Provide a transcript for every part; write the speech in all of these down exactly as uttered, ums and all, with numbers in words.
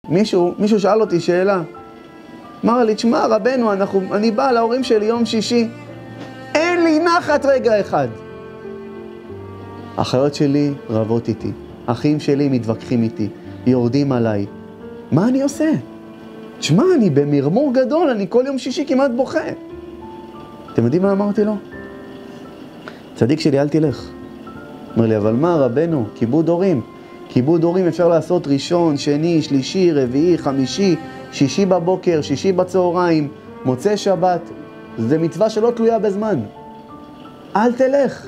מישהו, מישהו שאל אותי שאלה. אמר לי, תשמע, רבנו, אנחנו, אני בא להורים שלי יום שישי, אין לי נחת רגע אחד. האחיות שלי רבות איתי, אחים שלי מתווכחים איתי, יורדים עליי. מה אני עושה? תשמע, אני במרמור גדול, אני כל יום שישי כמעט בוכה. אתם יודעים מה אמרתי לו? צדיק שלי, אל תלך. אומר לי, אבל מה רבנו? כיבוד הורים. כיבוד הורים אפשר לעשות ראשון, שני, שלישי, רביעי, חמישי, שישי בבוקר, שישי בצהריים, מוצא שבת. זה מצווה שלא תלויה בזמן. אל תלך.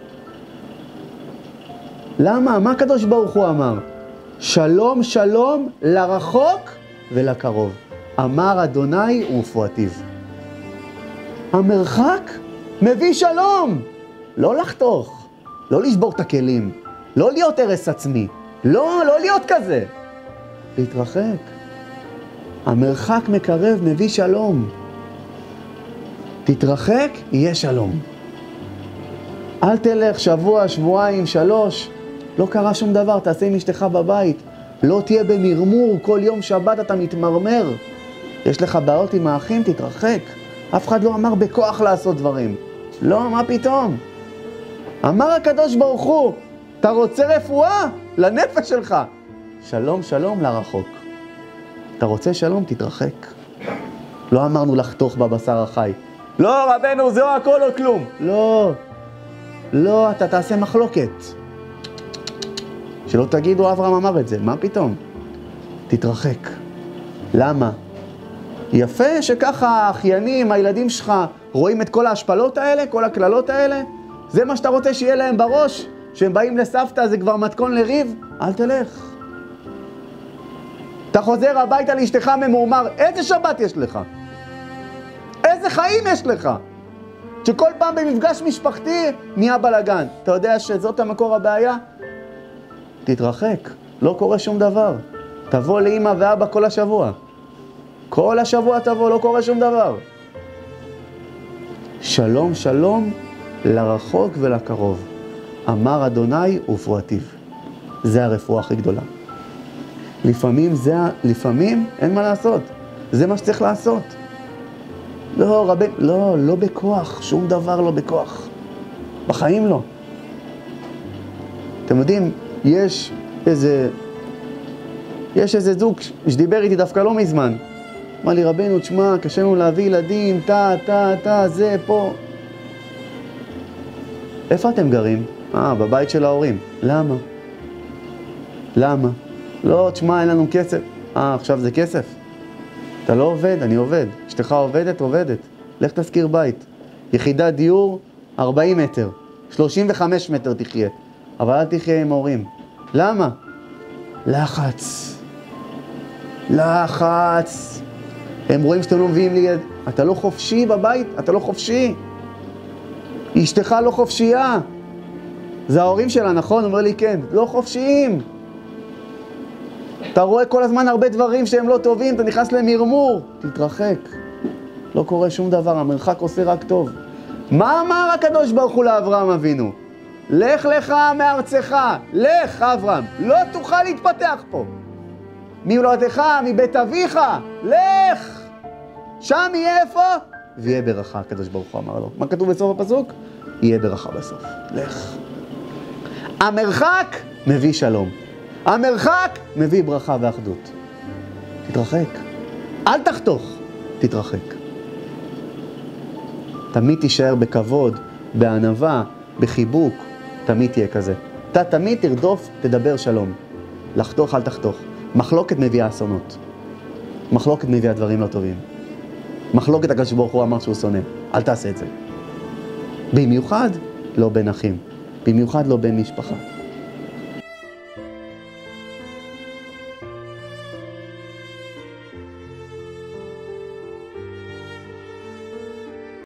למה? מה הקדוש ברוך הוא אמר? שלום שלום לרחוק ולקרוב. אמר אדוני ורפואתיו. המרחק מביא שלום. לא לחתוך, לא לשבור את הכלים, לא להיות הרס עצמי, לא, לא להיות כזה. להתרחק. המרחק מקרב מביא שלום. תתרחק, יהיה שלום. אל תלך שבוע, שבועיים, שלוש, לא קרה שום דבר, תעשה עם אשתך בבית. לא תהיה במרמור, כל יום שבת אתה מתמרמר. יש לך בעיות עם האחים, תתרחק. אף אחד לא אמר בכוח לעשות דברים. לא, מה פתאום? אמר הקדוש ברוך הוא, אתה רוצה רפואה? לנפש שלך. שלום, שלום לרחוק. אתה רוצה שלום? תתרחק. לא אמרנו לחתוך בבשר החי. לא, רבנו, זהו הכל או כלום. לא, לא, אתה תעשה מחלוקת. שלא תגידו, אברהם אמר את זה. מה פתאום? תתרחק. למה? יפה שככה האחיינים, הילדים שלך, רואים את כל ההשפלות האלה, כל הכללות האלה. זה מה שאתה רוצה שיהיה להם בראש, שהם באים לסבתא, זה כבר מתכון לריב. אל תלך. אתה חוזר הביתה לאשתך ממורמר, איזה שבת יש לך? איזה חיים יש לך? שכל פעם במפגש משפחתי נהיה בלגן. אתה יודע שזאת המקור הבעיה? תתרחק, לא קורה שום דבר. תבוא לאמא ואבא כל השבוע. כל השבוע תבוא, לא קורה שום דבר. שלום, שלום לרחוק ולקרוב. אמר אדוני ורפואתיו. זה הרפואה הכי גדולה. לפעמים זה, לפעמים אין מה לעשות. זה מה שצריך לעשות. לא, רבן, לא, לא בכוח, שום דבר לא בכוח. בחיים לא. אתם יודעים, יש איזה, יש איזה זוג שדיבר איתי דווקא לא מזמן. אמר לי, רבנו, תשמע, קשה לנו להביא ילדים, תה, תה, תה, זה, פה. איפה אתם גרים? אה, בבית של ההורים. למה? למה? לא, תשמע, אין לנו כסף. אה, עכשיו זה כסף? אתה לא עובד? אני עובד. אשתך עובדת? עובדת. לך תזכיר בית. יחידת דיור, ארבעים מטר. שלושים וחמישה מטר תחיה. אבל אל תחיה עם ההורים. למה? לחץ. לחץ. הם רואים שאתם לא מביאים לי... אתה לא חופשי בבית? אתה לא חופשי? אשתך לא חופשייה. זה ההורים שלה, נכון? אומר לי, כן. לא חופשיים. אתה רואה כל הזמן הרבה דברים שהם לא טובים, אתה נכנס למרמור. תתרחק. לא קורה שום דבר, המרחק עושה רק טוב. מה אמר הקדוש ברוך הוא לאברהם אבינו? לך לך מארצך, לך אברהם, לא תוכל להתפתח פה. ממולדתך, מבית אביך, לך. שם יהיה איפה? ויהיה ברכה, הקדוש ברוך הוא אמר לו. מה כתוב בסוף הפסוק? יהיה ברכה בסוף. לך. המרחק מביא שלום. המרחק מביא ברכה ואחדות. תתרחק. אל תחתוך. תתרחק. תמיד תישאר בכבוד, בענווה, בחיבוק. תמיד תהיה כזה. אתה תמיד תרדוף, תדבר שלום. לחתוך, אל תחתוך. מחלוקת מביאה אסונות. מחלוקת מביאה דברים לא טובים. מחלוקת הקדוש ברוך הוא אמר שהוא שונא. אל תעשה את זה. במיוחד לא בין אחים. במיוחד לא בין משפחה.